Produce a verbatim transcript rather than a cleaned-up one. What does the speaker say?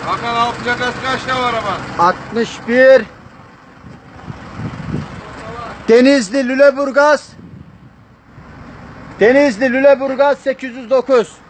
Hakan abi plakası kaçta var ama? altmış bir Denizli Lüleburgaz Denizli Lüleburgaz sekiz yüz dokuz.